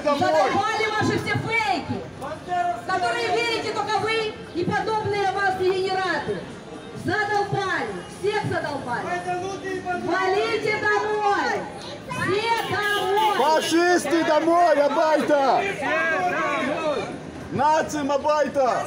Задолбали ваши все фейки, в которые верите только вы и подобные вас дегенераты. Задолбали, всех задолбали. Валите домой, все домой. Фашисты домой, абайта! Нацим, абайта!